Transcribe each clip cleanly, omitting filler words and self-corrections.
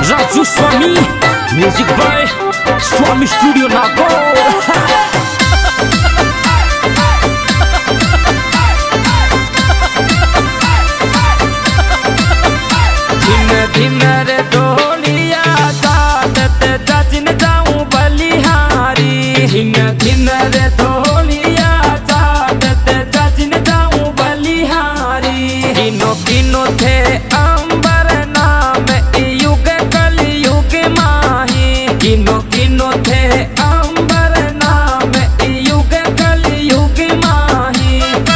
Raju Swami, music by Swami studio Nagaur. दिन दिन रे ढोलिया सादत जचिन जाऊं बलिहारी, दिन दिन रे ढोलिया सादत जचिन जाऊं बलिहारी। किनो किनो थे अंबर नाम युग कलयुग माही, किनो किनो थे अंबर नाम युग कलयुग माही।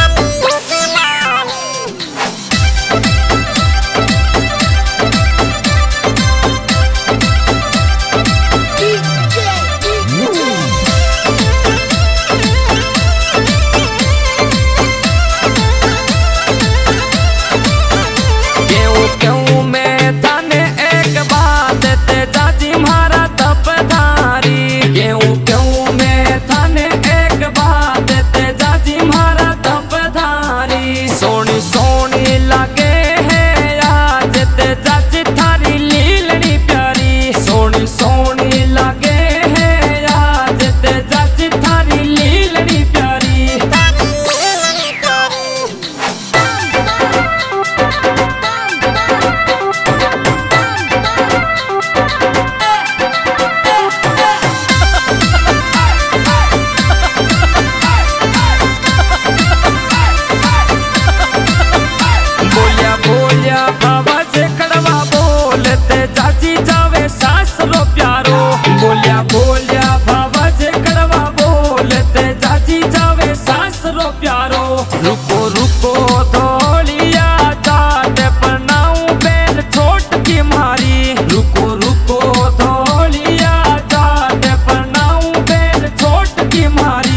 बोलिया बोलिया बाबा जे कड़वा बोलते जाजी जावे सासरो प्यारो। रुको रुको धोलिया जाट बनाऊं बेल छोट की मारी, रुको रुको धोलिया जाट बनाऊं बेल छोट की मारी।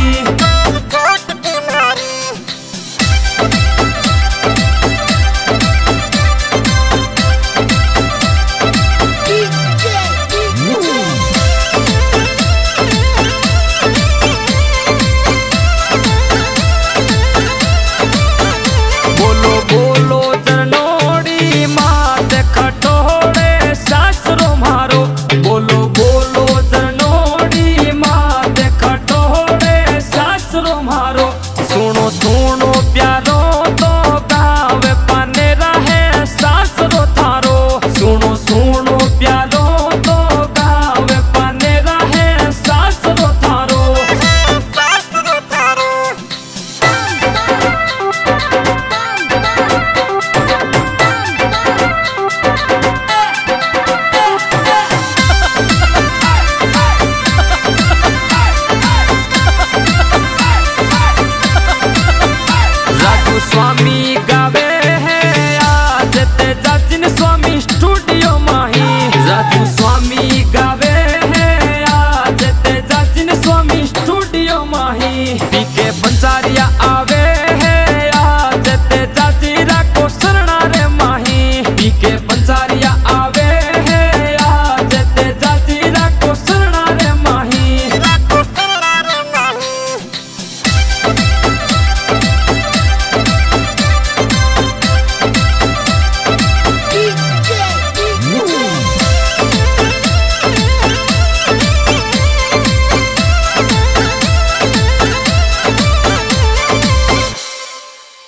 बोलो जनोड़ी मात खटोड़े सासरो मारो, बोलो बोलो जनोड़ी मात खटोड़े सासरो मारो। सुनो सुनो प्यारो तो गाँव पाने रहे सासरो थारो, सुनो सुनो प्यारो तो गाँव पाने रहे सासरो थारो। स्वामी गावे है आज ते जचिन स्वामी स्टूडियो माही, राजू स्वामी